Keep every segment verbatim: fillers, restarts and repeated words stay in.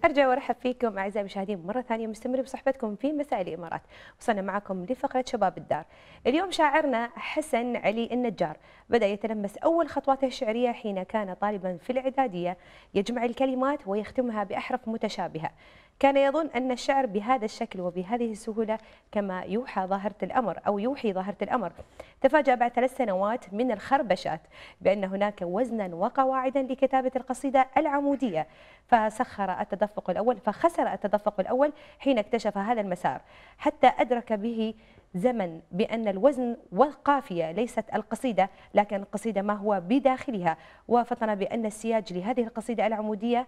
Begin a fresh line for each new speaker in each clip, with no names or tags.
ارجع وارحب فيكم اعزائي المشاهدين مره ثانيه، مستمرين بصحبتكم في مساء الامارات. وصلنا معكم لفقره شباب الدار. اليوم شاعرنا حسن علي النجار بدا يتلمس اول خطواته الشعريه حين كان طالبا في الاعداديه، يجمع الكلمات ويختمها باحرف متشابهه. كان يظن أن الشعر بهذا الشكل وبهذه السهولة كما يوحى ظاهرة الأمر أو يوحي ظاهرة الأمر. تفاجأ بعد ثلاث سنوات من الخربشات بأن هناك وزنا وقواعدا لكتابة القصيدة العمودية، فسخر التدفق الأول فخسر التدفق الأول حين اكتشف هذا المسار، حتى أدرك به زمن بأن الوزن والقافية ليست القصيدة لكن القصيدة ما هو بداخلها، وفطن بأن السياج لهذه القصيدة العمودية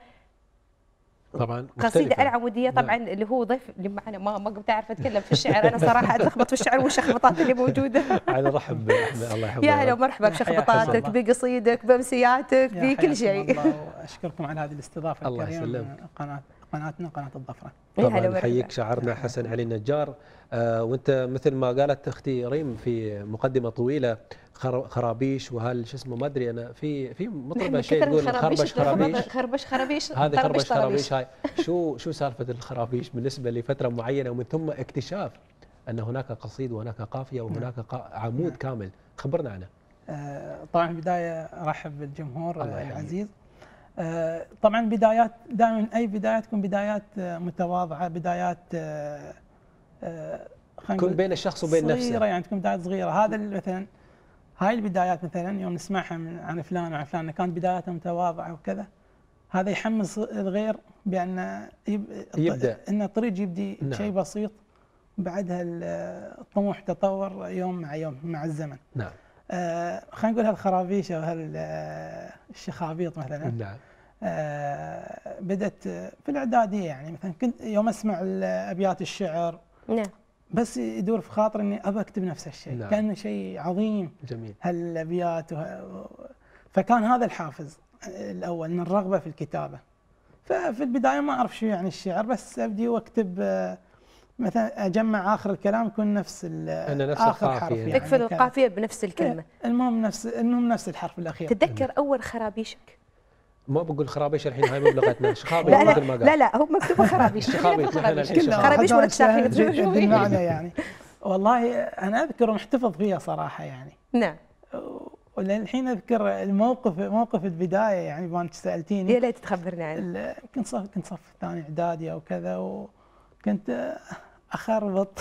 طبعا
قصيدة العمودية طبعا. نعم. اللي هو ضيف اللي معنا ما ما كنت اعرف اتكلم في الشعر، انا صراحه اتلخبط في الشعر والشخبطات اللي موجوده.
على رحب باحمد، الله يحفظك.
يا هلا ومرحبا بشخبطاتك بقصيدك بامسياتك بكل شيء.
اشكركم على هذه الاستضافه الكريمه قناه قناتنا قناه الظفره.
طبعا نحييك شاعرنا حسن علي النجار. آه وانت مثل ما قالت اختي ريم في مقدمه طويله خرابيش وهال شو اسمه ما ادري انا في في مطربه شيء تقول خربش خرابيش
خربش خرابيش
هذه خربش خرابيش هاي شو شو سالفه الخرابيش بالنسبه لفتره معينه ومن ثم اكتشاف ان هناك قصيد وهناك قافيه وهناك عمود كامل، خبرنا عنه.
آه طبعا البدايه ارحب بالجمهور العزيز. آه طبعا بدايات دائما اي بدايات تكون بدايات متواضعه، بدايات آه
آه تكون بين الشخص وبين نفسه
صغيره، يعني تكون بدايات صغيره. هذا مثلا هاي البدايات مثلا يوم نسمعها من عن فلان وعن فلان كانت بداياته متواضعه وكذا، هذا يحمس الغير بان
يبدا
ان الطريق يبدي نعم. شيء بسيط، بعدها الطموح تطور يوم مع يوم مع الزمن.
نعم.
آه خلينا نقول هالخرابيش او هالشخابيط مثلا.
نعم.
آه بدت في الاعداديه، يعني مثلا كنت يوم اسمع ابيات الشعر
نعم
بس يدور في خاطري اني ابى اكتب نفس الشيء. نعم. كانه شيء عظيم.
جميل.
هالابيات وه... فكان هذا الحافز الاول من الرغبه في الكتابه. ففي البدايه ما اعرف شو يعني الشعر، بس ابدي واكتب مثلا اجمع اخر الكلام يكون نفس
أنا نفس
اخر حرف
يعني تكفل القافيه بنفس الكلمه.
المهم نفس المهم نفس الحرف الاخير.
تتذكر اول خرابيشك؟
ما بقول خرابيش الحين، هاي مو بلغتنا شخابيط
لا
مثل ما قال.
لا لا هو مكتوب خرابيش.
شخابيط
خرابيش ولا تشافين
المعنى يعني. والله انا اذكر ومحتفظ فيها صراحه يعني.
نعم.
وللحين اذكر الموقف موقف البدايه، يعني ما انت سالتيني.
يا ليت تخبرني عنه.
كنت صف كنت صف ثاني اعدادي او كذا، وكنت اخربط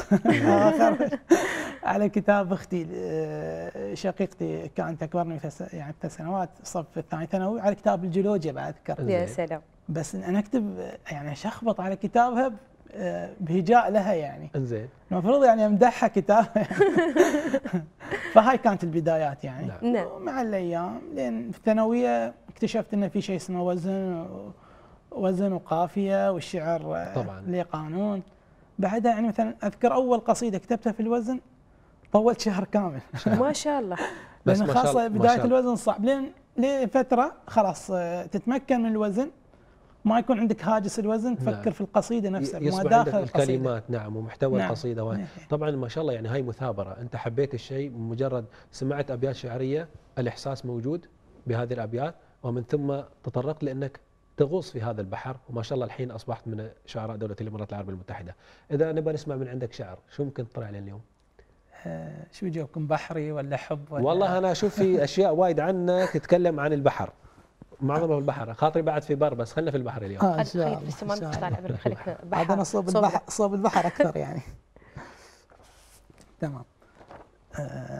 على كتاب اختي شقيقتي كانت اكبرني يعني بثلاث سنوات، الصف الثاني ثانوي، على كتاب الجيولوجيا بعد اذكر.
يا سلام.
بس انا اكتب يعني اشخبط على كتابها بهجاء لها يعني.
انزين.
المفروض يعني امدحها كتابها. فهاي كانت البدايات يعني.
نعم.
ومع الايام لين في الثانويه اكتشفت ان في شيء اسمه وزن وزن وقافيه، والشعر
طبعا
له قانون. بعدها يعني مثلا اذكر اول قصيده كتبتها في الوزن طولت شهر كامل.
ما شاء الله.
بس لان خاصه بدايه الوزن صعب، لين لفتره خلاص تتمكن من الوزن، ما يكون عندك هاجس الوزن، تفكر نعم. في القصيده نفسها
ما داخل الكلمات. نعم ومحتوى نعم. القصيده نعم. طبعا ما شاء الله يعني هاي مثابره، انت حبيت الشيء مجرد سمعت ابيات شعريه، الاحساس موجود بهذه الابيات، ومن ثم تطرقت لانك تغوص في هذا البحر، وما شاء الله الحين اصبحت من شعراء دوله الامارات العربيه المتحده. اذا نبغى نسمع من عندك شعر، شو ممكن تطلع لنا اليوم؟
آه شو جاوبكم، بحري ولا حب ولا؟
والله انا اشوف في اشياء وايد عنك تتكلم عن البحر، معظمها البحر، خاطري بعد في بر بس خلينا في البحر اليوم.
اه ان شاء الله.
بس ما طالع خليك بحر.
هذا انا صوب البحر، صوب البحر اكثر يعني. تمام. آه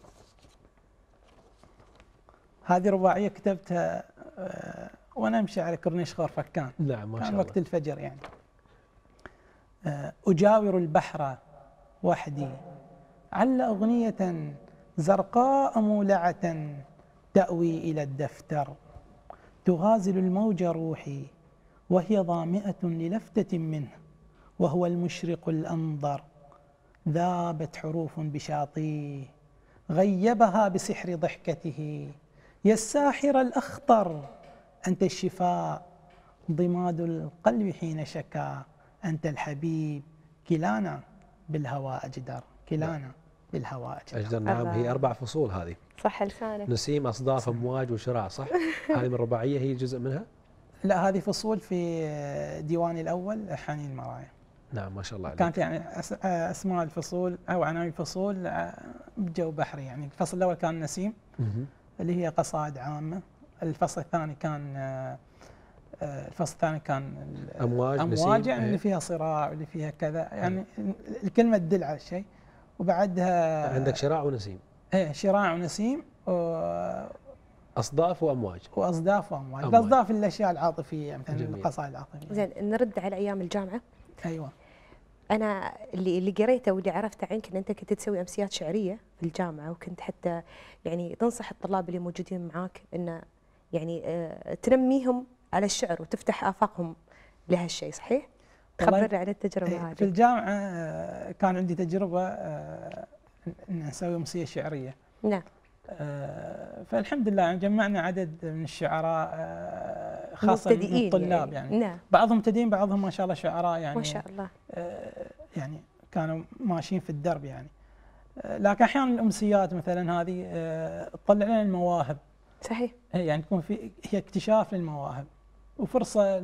هذه رباعيه كتبتها آه وانا امشي على كورنيش خور فكان.
نعم ما شاء الله.
كان وقت الفجر يعني. آه اجاور البحر وحدي عل اغنيه زرقاء مولعه تأوي إلى الدفتر، تغازل الموج روحي وهي ظامئة للفتة منه، وهو المشرق الأنظر، ذابت حروف بشاطيه غيبها بسحر ضحكته. يا الساحر الأخطر أنت الشفاء، ضماد القلب حين شكا، أنت الحبيب، كلانا بالهوى أجدر، كلانا بالهواء
أجدر. نعم هي أربع فصول هذه.
صح لسانك.
نسيم، أصداف، أمواج، وشراع، صح؟ هذه من الرباعية، هي جزء منها؟
لا هذه فصول في ديواني الاول حنين المرايا.
نعم ما شاء الله عليك.
كانت يعني اسماء الفصول او عناوين الفصول بجو بحري. يعني الفصل الاول كان نسيم اللي هي قصائد عامه، الفصل الثاني كان الفصل الثاني كان
امواج
امواج يعني اللي فيها صراع واللي فيها كذا، يعني الكلمه تدل على الشيء. وبعدها
عندك شراع ونسيم.
ايه شراع ونسيم و
اصداف وامواج.
واصداف وامواج. الاصداف الاشياء العاطفيه مثلا القصائد العاطفيه.
زين نرد على ايام الجامعه.
ايوه.
انا اللي اللي قريته واللي عرفته عنك ان انت كنت تسوي امسيات شعريه في الجامعه، وكنت حتى يعني تنصح الطلاب اللي موجودين معاك ان يعني آه تنميهم على الشعر وتفتح افاقهم لهالشيء، صحيح؟ خبرنا عن التجربه هذه.
في الجامعه كان عندي تجربه ان نسوي امسيه شعريه.
نعم.
فالحمد لله يعني جمعنا عدد من الشعراء خاصه من الطلاب يعني, يعني.
نعم.
بعضهم مبتدئين بعضهم ما شاء الله شعراء يعني
ما شاء الله.
يعني كانوا ماشيين في الدرب يعني. لكن احيانا الامسيات مثلا هذه تطلع لنا المواهب.
صحيح.
يعني تكون في هي اكتشاف للمواهب وفرصه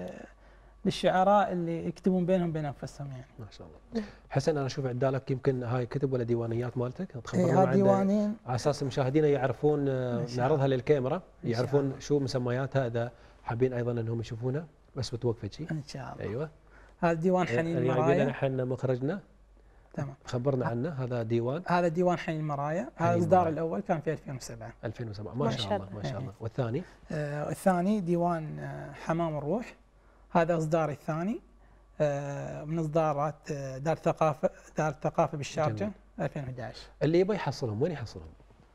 للشعراء اللي يكتبون بينهم بين انفسهم يعني.
ما شاء الله. حسن انا اشوف عندك يمكن هاي كتب ولا ديوانيات مالتك
تخبرنا عنها؟ ديوانين
على اساس المشاهدين يعرفون نعرضها للكاميرا يعرفون شو مسمياتها اذا حابين ايضا انهم يشوفونها، بس بتوقفي شيء.
ان شاء الله.
ايوه.
هذا ديوان حنين المرايا.
يعني احنا مخرجنا.
تمام.
خبرنا عنه. هذا ديوان.
هذا ديوان حنين المرايا، هذا الاصدار الاول كان في ألفين وسبعة.
ألفين وسبعة ما شاء الله ما شاء الله. والثاني؟
آه الثاني ديوان آه حمام الروح، هذا اصداري الثاني آه من اصدارات آه دار الثقافه دار الثقافه بالشارجه ألفين وأحد عشر.
اللي يبغى يحصلهم وين يحصلهم؟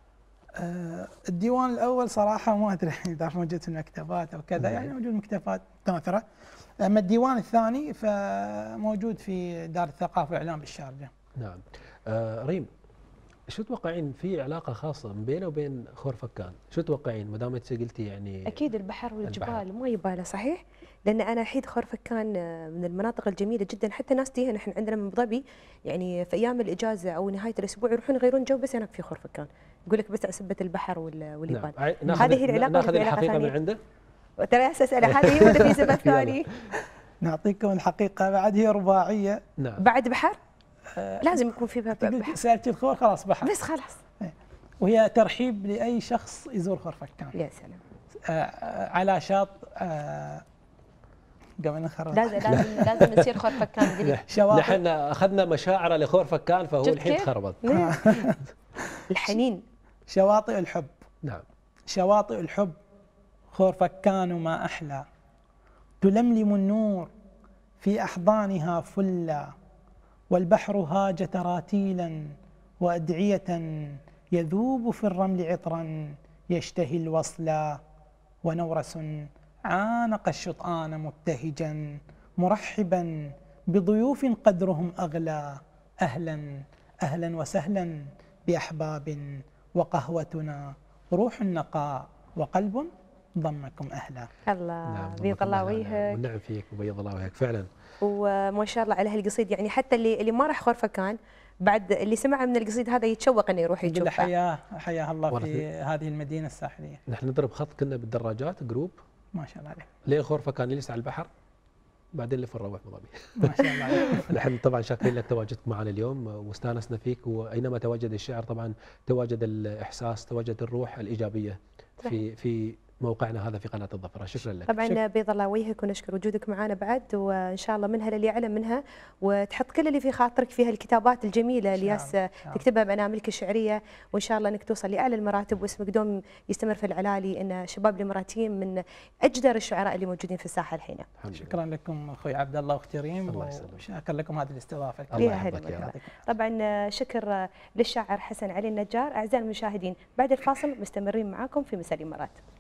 آه الديوان الاول صراحه ما ادري اذا موجود في المكتبات او كذا، يعني موجود مكتبات ناثره. اما الديوان الثاني فموجود في دار الثقافه والاعلام بالشارجه.
نعم. آه ريم، شو تتوقعين في علاقه خاصه بينه وبين خور فكان؟ شو تتوقعين ما دام انت قلتي يعني؟
اكيد البحر والجبال ما يباله، صحيح؟ لان انا الحين خور فكان من المناطق الجميله جدا، حتى ناس تيجي نحن عندنا من ابو ظبي يعني في ايام اجازه او نهايه الاسبوع يروحون يغيرون جو بس هناك في خور فكان، يقول لك بس عسبه البحر والجبال.
نعم. هذه هي العلاقه. ناخذ الحقيقه من عنده؟
ترى اساله هذه هي ولا في سبب ثاني؟
نعطيكم الحقيقه بعد هي رباعيه.
نعم.
بعد بحر؟ آه لازم يكون في بحر.
سالتي الخور خلاص بحر.
بس خلاص.
وهي ترحيب لاي شخص يزور خور فكان.
يا سلام.
آه على شاط آه قبل نخرج.
لازم لازم لازم نصير خور فكان.
نحن اخذنا مشاعر لخور فكان فهو الحين تخربط.
الحنين.
شواطئ الحب.
نعم.
شواطئ الحب خور فكان ما احلى، تلملم النور في احضانها فلا، والبحر هاج تراتيلا وادعيه، يذوب في الرمل عطرا يشتهي الوصلا، ونورس عانق الشطآن مبتهجا مرحبا بضيوف قدرهم أغلى، أهلا أهلا وسهلا بأحباب، وقهوتنا روح النقاء وقلب ضمكم أهلا.
الله. نعم. بيض الله وجهك.
والنعم فيك وبيض الله وجهك فعلا.
وما شاء الله على هالقصيد، يعني حتى اللي اللي ما راح خور فكان بعد اللي سمع من القصيد هذا يتشوق انه يروح يشوفه.
حياه حياه الله في هذه المدينه الساحليه.
نحن نضرب خط كنا بالدراجات جروب
ما شاء الله عليك.
لين خور فكان يجلس على البحر بعدين لف نروح ابو ظبي.
ما شاء الله عليك.
نحن طبعا شاكرين لك تواجدك معنا اليوم واستانسنا فيك، واينما تواجد الشعر طبعا تواجد الاحساس، تواجد الروح الايجابيه في في موقعنا هذا في قناة الظفرة. شكرا لك.
طبعا شكرا. بيض الله وجهك ونشكر وجودك معنا بعد، وان شاء الله منها للي يعلم منها وتحط كل اللي في خاطرك فيها الكتابات الجميله اللي ياس تكتبها باناملك الشعريه، وان شاء الله انك توصل لاعلى المراتب واسمك دوم يستمر في العلالي، ان شباب الاماراتيين من اجدر الشعراء اللي موجودين في الساحه الحين.
شكرا لكم اخوي عبد الله واختي ريم، وشكرا لكم هذه الاستضافه.
الله يحفظك يا رب.
طبعا شكر للشاعر حسن علي النجار. اعزائي المشاهدين بعد الفاصل مستمرين معاكم في مساء الامارات.